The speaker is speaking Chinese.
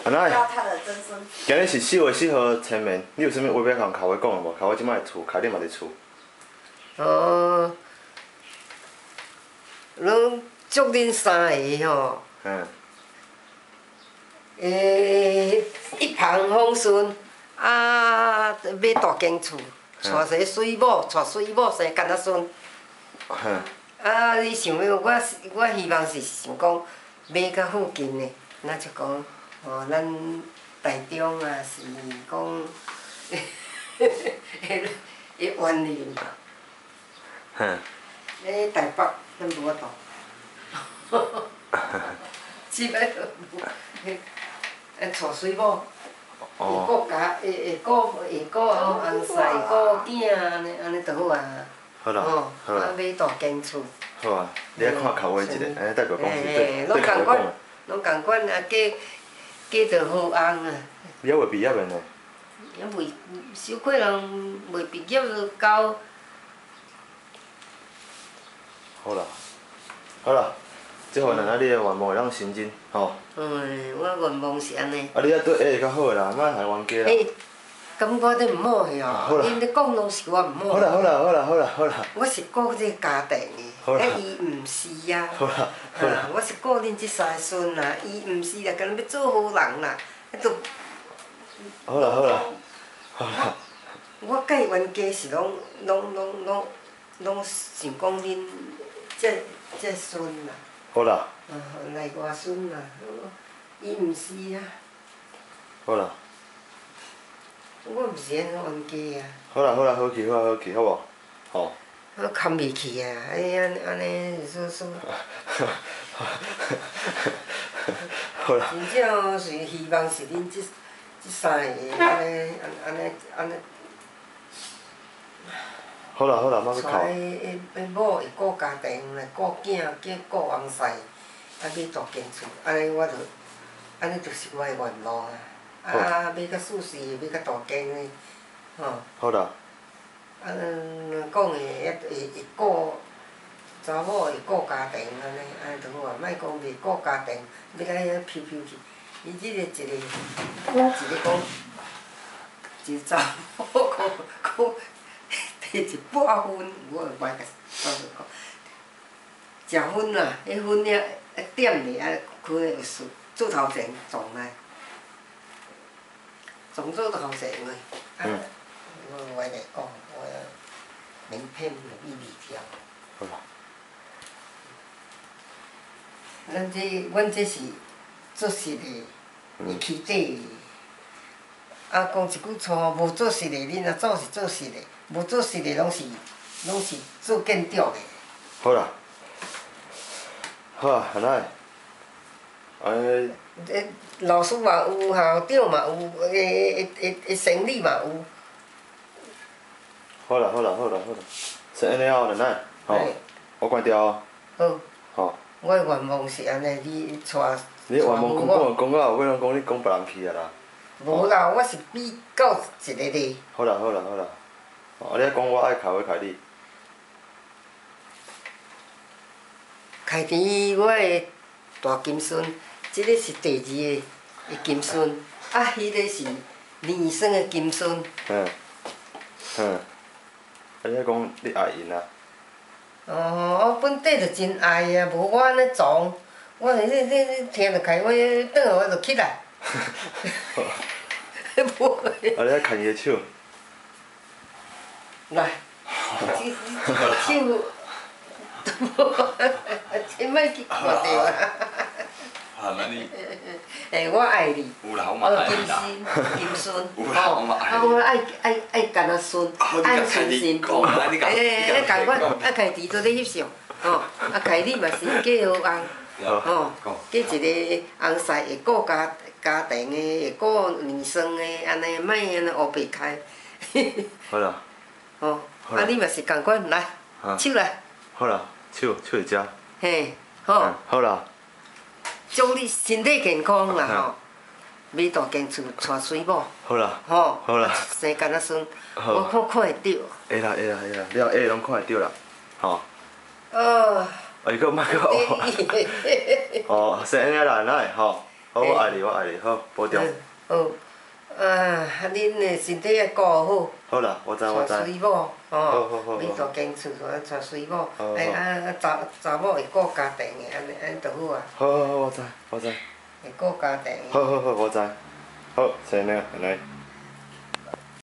安那？ 要他的曾孙。 今日是4月4号前面，你有啥物话要甲我讲无？甲我即摆的厝，开你嘛伫厝。 哦，拢祝恁3个吼。 嗯。 一帆风顺，啊，买大间厝，娶些水某，娶水某生干仔孙。啊，你想要我希望是想讲买较附近的，那就讲哦，咱台中啊是讲，迄园林嘛。咧台北咱无法度。即摆娶水某，会顾家，会顾翁婿，会顾囝，安尼就好啊。 好啦，好啦。 啊，买大间厝。 好啊，你来看头尾一个，安尼代表讲是对拢头尾讲。 拢共款啊，嫁着好翁啊。 你还未毕业的呢？ 还未，小可能未毕业就到。 好啦，好啦，即回咱你的愿望会当成真，吼。 我愿望是安尼。 啊，你啊对下会较好啦，莫害冤家啦。 咁我咧毋好去哦，恁咧讲拢是我毋好。 好啦好啦好啦好啦好啦。 我是顾这家庭的，伊毋是啊。 好啦好啦。 我是顾恁这3孙啦，伊毋是啦，干要做好人啦，都。 好啦好啦，好啦。 我甲伊冤家是拢想讲恁这孙啦。 好啦。 内外孙啦，伊毋是啊。 好啦。 我毋是安尼冤家啊。 好啦好啦，好去好好去，好无？吼。 我看袂起啊！安尼说。 好啦。 真正是希望是恁这3个安尼。 好啦好啦，莫去哭。 娶某会顾家庭，来顾囝，顾翁婿，啊买大间厝，安尼安尼就是我的愿望啊！啊，买较舒适的，买较大间的，吼。 好啦。 啊，讲会顾查某会顾家庭安尼就好啊，莫讲袂顾家庭，要甲遐飘去。伊即个一个讲，一个查某讲摕一百分，我袂歹甲讲，食薰啊，迄薰了点咧，啊，开个有事，做头前撞来，撞做头前个。我来讲，我名片有意味条。 好啦。 阮这是做实的，会起底的。啊，讲一句粗，无做实的，恁若早是做实的，无做实的拢是做建筑的。 好啦。好啊，安尼。 老师嘛有，校长嘛有，会生理嘛有。 好啦好啦好啦好啦，是安尼哦，奶奶，吼，我关掉哦。 好。 吼。 我的愿望是安尼，你娶。 你愿望讲到，我讲你讲别人去啊啦。 无啦，我是比较一个咧。 好啦好啦好啦，啊你讲我爱开我开你。 开甜我的大金孙，即个是第2个金孙，啊，迄个是年生的金孙。 啊你讲你爱因啊？ 我本底就真爱啊，无我安尼撞，我你听着开，我转下我就起来。无。啊你爱牵伊的手。 来，这个手，千莫去看着啊！ 啊，那你。 我爱你。 有啦，我嘛爱你啦。 金孙， 有啦，我嘛爱你。 我爱干仔孙，爱孙心肝。共款开除做咧翕相，吼，开你嘛是嫁好翁，吼，嫁一个翁婿会顾家庭的，会顾年孙的，安尼莫安尼黑白开。 好啦。 吼，你嘛是共款来，手来。 好啦，手会遮。 嘿，好。 好啦。 祝你身体健康啦吼，买大间厝，娶水某。 好啦。 吼。 好啦。 生干仔孙，我看会着。 会啦，你后下拢看会着啦，吼。伊搁莫搁学。哦，是安尼啦，安尼吼。 好，我爱你，我爱你，好，保重。 好，恁的身体要顾好。 好啦，我知。 带水某， 好。 买大间厝，带水某，查某会顾家庭的，安尼就好啊。 好，我知。 会顾家庭。 好，我知。好，先那个，来。